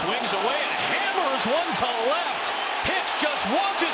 Swings away and hammers one to left. Hicks just watches.